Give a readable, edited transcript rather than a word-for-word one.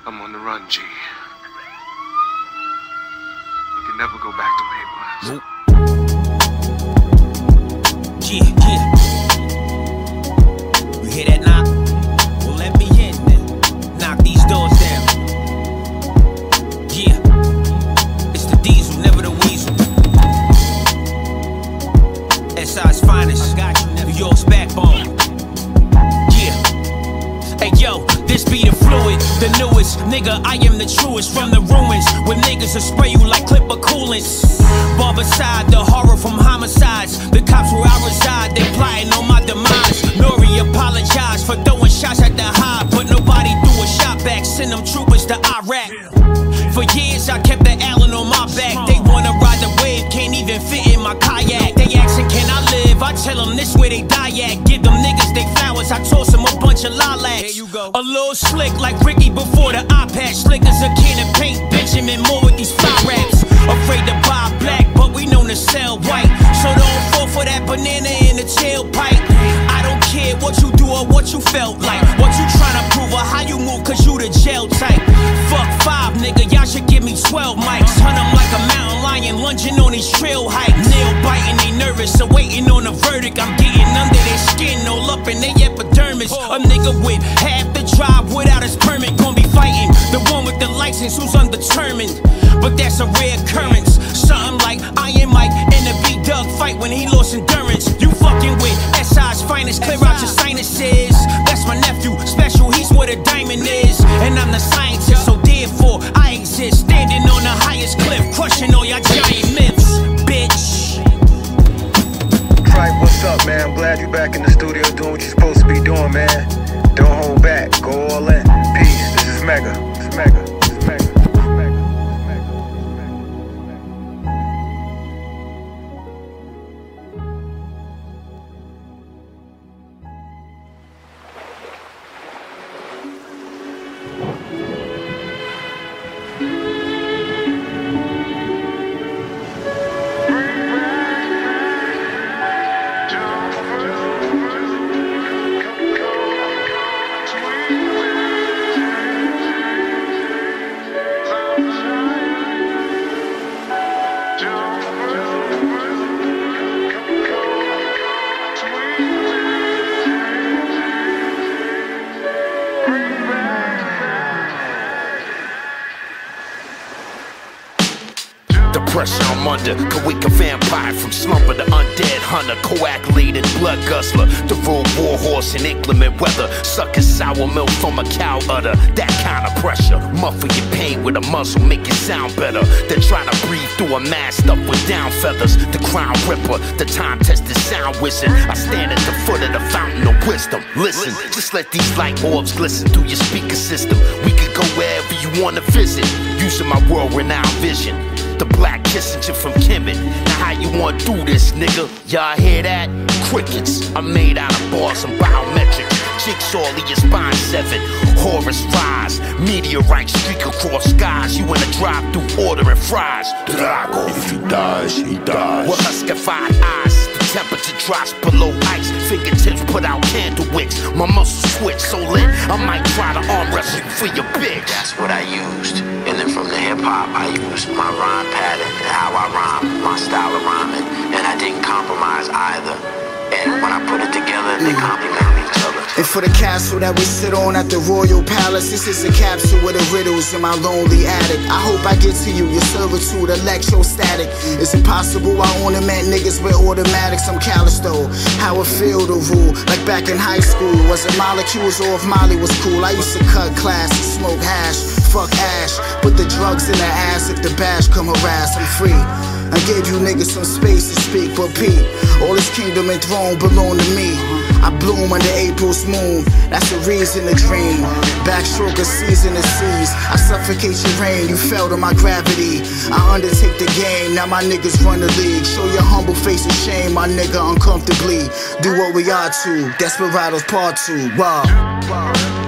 I'm on the run, G. You can never go back the way it was. Nope. Yeah, yeah. You hear that knock? Well, let me in then. Knock these doors down. Yeah. It's the Diesel, never the Weasel. SI's finest. New York's backbone. Yeah. Hey yo, this be the fluid, the newest. Nigga, I am the truest from the ruins. When niggas will spray you like clipper coolants. Barbicide, the horror from homicides. The cops where I reside, they plotting on my demise. Nori apologized for throwing shots at the high, but nobody threw a shot back. Send them troopers to Iraq. For years I kept the Allen on my back. They wanna ride the wave, can't even fit in my kayak. They asking can I live, I tell them this where they die at. Give them niggas they flowers, I toss them a bunch of lilacs. A little slick like Ricky before the eye patch. Slick as a can of paint, Benjamin Moore with these fly raps. Afraid to buy black, but we known to sell white. So don't fall for that banana in the tailpipe. I don't care what you do or what you felt like. What you tryna prove or how you move, cause you the jail type. Fuck 5, nigga, y'all should give me 12 mics. Hunt them like a mountain lion, lunging on these trail hikes. Nail biting, they nervous, so waiting on a verdict. I'm getting under their skin, all up in their epidermis. A nigga with half the drive without his permit gon' be fighting the one with the license who's undetermined. But that's a rare occurrence. Something like Iron Mike in the B-Dug fight when he lost endurance. You fucking with SI's finest, clear out your sinuses. That's my nephew, special, he's what a diamond is. And I'm the scientist, so therefore I exist. Standing on the highest cliff, crushing all your giant myths, bitch. Tripe, what's up, man? I'm glad you're back in the studio doing what you're supposed to be doing, man. Don't hold back, go all in. Peace, this is Mega. This is Mega. This is Mega. The pressure I'm under, could wake a vampire from slumber. The undead hunter, coagulated blood guzzler. The road war horse in inclement weather. Sucking sour milk from a cow udder. That kind of pressure, muffle your pain with a muzzle, make it sound better than trying to breathe through a mask stuffed with down feathers. The crown ripper, the time-tested sound wizard. I stand at the foot of the fountain of wisdom. Listen, just let these light orbs glisten through your speaker system. We could go wherever you wanna visit, using my world-renowned vision. The black Kissinger from Kemet. Now how you wanna do this, nigga? Y'all hear that? Crickets. I'm made out of bars and biometrics. Jigsaw your spine 7. Horus rise. Meteorite streak across skies. You in a drive-through ordering fries. Drago. If he dies, he dies. With huskified eyes. The temperature drops below ice. Fingertips put out candle wicks. My muscles switch so lit, I might try to arm wrestle you for your bitch. That's what I used. And then from the hip-hop, I used my rhyme pattern and how I rhyme, my style of rhyming. And I didn't compromise either. And when I put it together, they complement each other. And for the castle that we sit on at the Royal Palace, this is a capsule with the riddles in my lonely attic. I hope I get to you, your servitude electrostatic. It's impossible, I ornament niggas with automatics. I'm callous though, how it feel to rule. Like back in high school, was it molecules or if Molly was cool? I used to cut class and smoke hash, fuck ash. Put the drugs in the ass if the bash come harass, I'm free. I gave you niggas some space to speak, but Pete, all this kingdom and throne belong to me. I bloom under April's moon, that's a reason to dream. Backstroke a season of seas, I suffocate your rain, you fell to my gravity. I undertake the game, now my niggas run the league. Show your humble face of shame, my nigga, uncomfortably. Do what we are to, Desperados Part 2, wow.